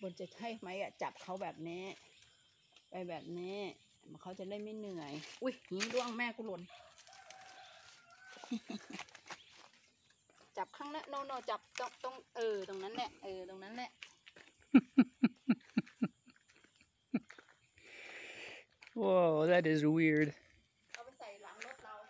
บนจะใช่ไหมอะจับเขาแบบนี้ไปแบบนี้เขาจะได้ไม่เหนื่อยอุ้ยหินร่วงแม่กูหล่น จับข้างนั้นโนจับตรงตรงนั้นแหละตรงนั้นแหละ Whoa, that is weird. เอาไปใส่หลังรถเรา